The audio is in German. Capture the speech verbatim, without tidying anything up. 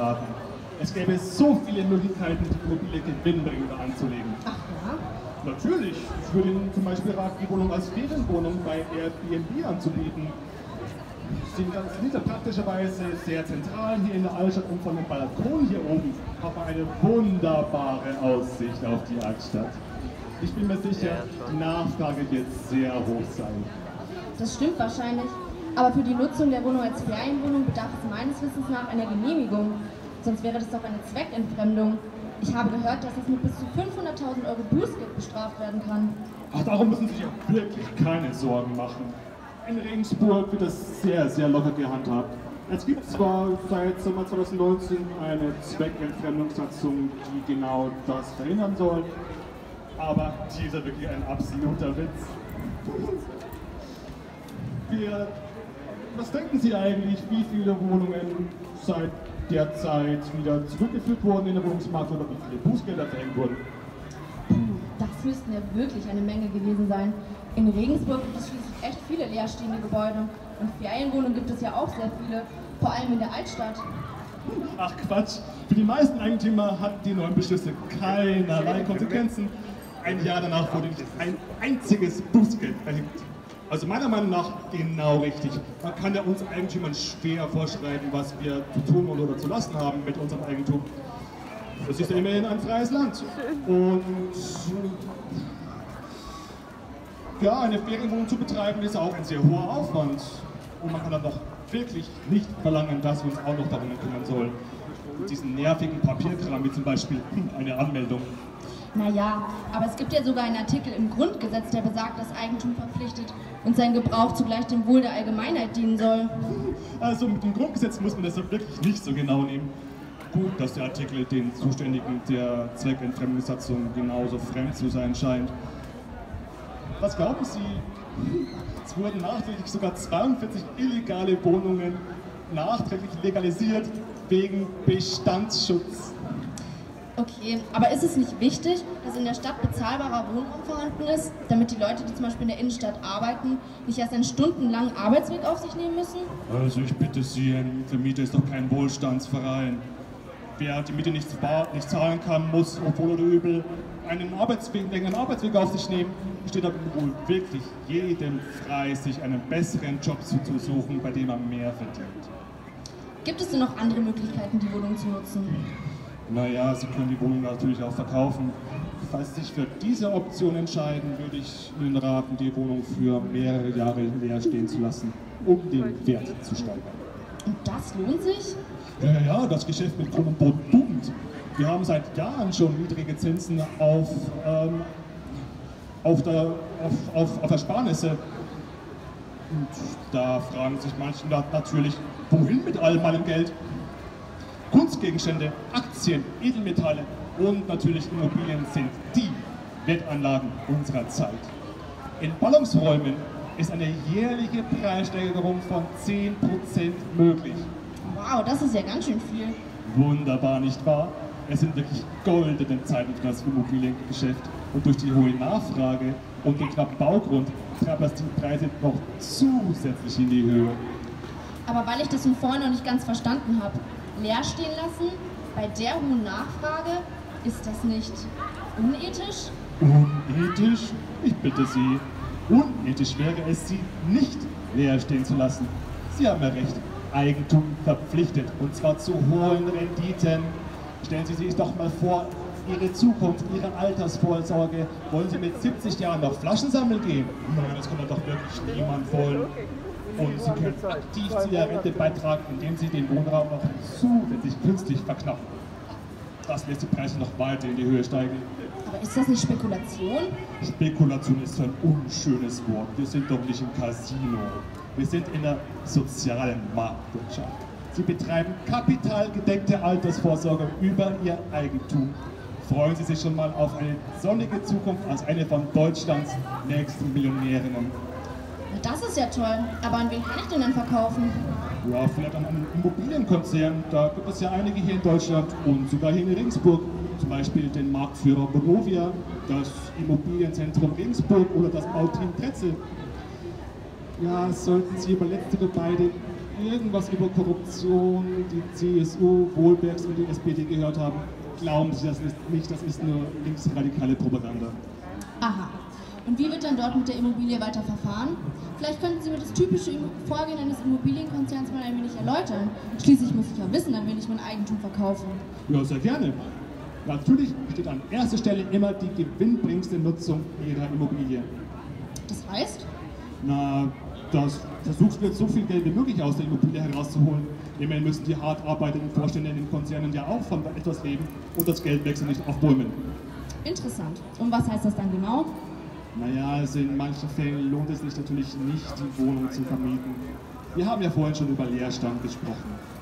raten. Es gäbe so viele Möglichkeiten, die Immobilie gewinnbringender anzulegen. Ach ja? Natürlich. Ich würde Ihnen zum Beispiel raten, die Wohnung als Ferienwohnung bei Airbnb anzubieten. Sie sind ja praktischerweise sehr zentral hier in der Altstadt und von dem Balkon hier oben hat man eine wunderbare Aussicht auf die Altstadt. Ich bin mir sicher, die Nachfrage wird sehr hoch sein. Das stimmt wahrscheinlich. Aber für die Nutzung der Wohnung als Ferienwohnung bedarf es meines Wissens nach einer Genehmigung. Sonst wäre das doch eine Zweckentfremdung. Ich habe gehört, dass das mit bis zu fünfhunderttausend Euro Bußgeld bestraft werden kann. Ach, darum müssen Sie sich auch wirklich keine Sorgen machen. In Regensburg wird das sehr, sehr locker gehandhabt. Es gibt zwar seit Sommer zweitausendneunzehn eine Zweckentfremdungssatzung, die genau das verhindern soll, aber die ist ja wirklich ein absoluter Witz. Wir, was denken Sie eigentlich, wie viele Wohnungen seit der Zeit wieder zurückgeführt wurden in der Wohnungsmarkt oder wie viele Bußgelder verhängt wurden? Das müssten ja wirklich eine Menge gewesen sein. In Regensburg gibt es schließlich echt viele leerstehende Gebäude. Und Ferienwohnungen gibt es ja auch sehr viele, vor allem in der Altstadt. Ach Quatsch, für die meisten Eigentümer hatten die neuen Beschlüsse keinerlei Konsequenzen. Ein Jahr danach wurde nicht ein einziges Bußgeld verhängt. Also meiner Meinung nach genau richtig. Man kann ja uns Eigentümern schwer vorschreiben, was wir zu tun oder zu lassen haben mit unserem Eigentum. Das ist ja immerhin ein freies Land. Und ja, eine Ferienwohnung zu betreiben ist auch ein sehr hoher Aufwand. Und man kann dann doch wirklich nicht verlangen, dass wir uns auch noch darum kümmern sollen. Diesen nervigen Papierkram, wie zum Beispiel eine Anmeldung. Naja, aber es gibt ja sogar einen Artikel im Grundgesetz, der besagt, dass Eigentum verpflichtet und sein Gebrauch zugleich dem Wohl der Allgemeinheit dienen soll. Also mit dem Grundgesetz muss man das wirklich nicht so genau nehmen. Gut, dass der Artikel den Zuständigen der Zweckentfremdungssatzung genauso fremd zu sein scheint. Was glauben Sie? Es wurden nachträglich sogar zweiundvierzig illegale Wohnungen nachträglich legalisiert wegen Bestandsschutz. Okay, aber ist es nicht wichtig, dass in der Stadt bezahlbarer Wohnraum vorhanden ist, damit die Leute, die zum Beispiel in der Innenstadt arbeiten, nicht erst einen stundenlangen Arbeitsweg auf sich nehmen müssen? Also ich bitte Sie, eine Miete ist doch kein Wohlstandsverein. Wer die Miete nicht, nicht zahlen kann, muss, obwohl oder übel, einen Arbeitsweg, längeren Arbeitsweg auf sich nehmen, steht aber wohl wirklich jedem frei, sich einen besseren Job zu suchen, bei dem er mehr verdient. Gibt es denn noch andere Möglichkeiten, die Wohnung zu nutzen? Naja, Sie können die Wohnung natürlich auch verkaufen. Falls Sie sich für diese Option entscheiden, würde ich Ihnen raten, die Wohnung für mehrere Jahre leer stehen zu lassen, um den Wert zu steigern. Und das lohnt sich? Ja, ja, ja, das Geschäft mit Grund und Boden boomt. Wir haben seit Jahren schon niedrige Zinsen auf, ähm, auf, der, auf, auf, auf Ersparnisse. Und da fragen sich manche natürlich, wohin mit all meinem Geld? Kunstgegenstände, Aktien, Edelmetalle und natürlich Immobilien sind die Wertanlagen unserer Zeit. In Ballungsräumen ist eine jährliche Preissteigerung von zehn Prozent möglich. Wow, das ist ja ganz schön viel. Wunderbar, nicht wahr? Es sind wirklich goldene Zeiten für das Immobiliengeschäft und durch die hohe Nachfrage und den knappen Baugrund treibt das die Preise noch zusätzlich in die Höhe. Aber weil ich das von vorhin noch nicht ganz verstanden habe, leer stehen lassen, bei der hohen Nachfrage, ist das nicht unethisch? Unethisch? Ich bitte Sie. Unethisch wäre es, sie nicht leer stehen zu lassen. Sie haben ja recht. Eigentum verpflichtet, und zwar zu hohen Renditen. Stellen Sie sich doch mal vor, Ihre Zukunft, Ihre Altersvorsorge. Wollen Sie mit siebzig Jahren noch Flaschen sammeln gehen? Nein, das kann doch wirklich niemand wollen. Und Sie können aktiv zu Ihrer Rente beitragen, indem Sie den Wohnraum noch zusätzlich künstlich verknappen. Das lässt die Preise noch weiter in die Höhe steigen. Aber ist das nicht Spekulation? Spekulation ist so ein unschönes Wort. Wir sind doch nicht im Casino. Wir sind in der sozialen Marktwirtschaft. Sie betreiben kapitalgedeckte Altersvorsorge über Ihr Eigentum. Freuen Sie sich schon mal auf eine sonnige Zukunft als eine von Deutschlands nächsten Millionärinnen. Das ist ja toll. Aber an wen kann ich denn dann verkaufen? Ja, vielleicht an einen Immobilienkonzern. Da gibt es ja einige hier in Deutschland und sogar hier in Regensburg. Zum Beispiel den Marktführer Bonovia, das Immobilienzentrum Regensburg oder das Bauteam Tretzel. Ja, sollten Sie über letztere beide irgendwas über Korruption, die C S U, Wohlbergs und die S P D gehört haben, glauben Sie das nicht, das ist nur linksradikale Propaganda. Aha. Und wie wird dann dort mit der Immobilie weiter verfahren? Vielleicht könnten Sie mir das typische Vorgehen eines Immobilienkonzerns mal ein wenig erläutern. Schließlich muss ich ja wissen, an wen ich mein Eigentum verkaufe. Ja, sehr gerne. Natürlich steht an erster Stelle immer die gewinnbringendste Nutzung Ihrer Immobilie. Das heißt? Na, das versuchst du jetzt so viel Geld wie möglich aus der Immobilie herauszuholen. Immerhin müssen die hart arbeitenden Vorstände in den Konzernen ja auch von etwas leben und das Geld wechselt nicht auf Bäumen. Interessant. Und was heißt das dann genau? Naja, also in manchen Fällen lohnt es sich natürlich nicht, die Wohnung zu vermieten. Wir haben ja vorhin schon über Leerstand gesprochen.